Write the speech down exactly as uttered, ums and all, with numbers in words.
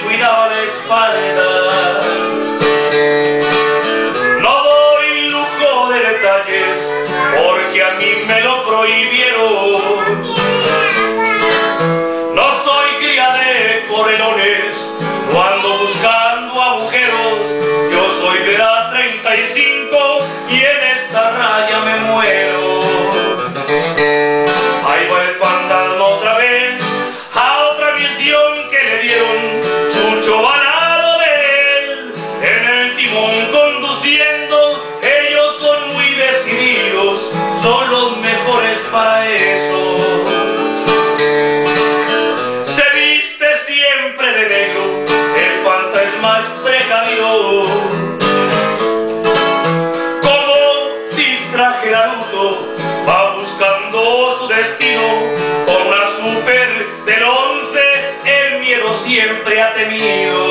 cuidaba la espalda. No doy lujo de detalles porque a mí me lo prohibieron. No soy cría de correlones, no ando buscando agujeros. Yo soy de edad treinta y cinco y en esta raya me muero. Ahí va el fantasma otra vez a otra misión que le dieron. Chucho va al lado de él en el timón conduciendo. Ellos son muy decididos, son los mejores para eso. Se viste siempre de negro, el fantasma es precavido. Como sin traje de adulto, va buscando su destino. Con una super del once, el miedo siempre ha temido.